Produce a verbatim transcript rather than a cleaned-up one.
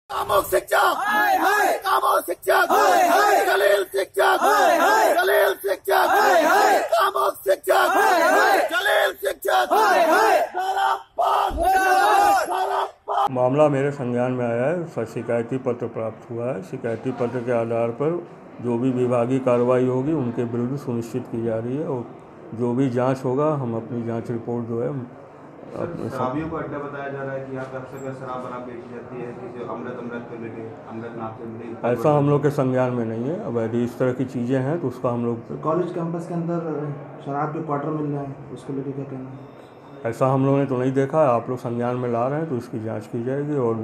कामुक शिक्षक, कामुक शिक्षक, जलील शिक्षक, जलील शिक्षक, कामुक शिक्षक, जलील शिक्षक। मामला मेरे संज्ञान में आया है। शिकायती पत्र प्राप्त हुआ है। शिकायती पत्र के आधार पर जो भी विभागीय कार्रवाई होगी उनके विरुद्ध सुनिश्चित की जा रही है और जो भी जांच होगा हम अपनी जांच रिपोर्ट जो है शराबियों को अड्डा बताया जा रहा है कि यहाँ पे अक्सर शराब बराब बेची जाती है, किसी अमृत अमृत को लेके अमृत नाम से मिली। ऐसा हम लोग के संज्ञान में नहीं है। अब यदि इस तरह की चीज़ें हैं तो उसका हम लोग कॉलेज कैंपस के अंदर शराब के क्वार्टर मिल रहे हैं, उसको लेके क्या कहना है? ऐसा हम लोगों ने तो नहीं देखा है। आप लोग संज्ञान में ला रहे हैं तो इसकी जांच की जाएगी और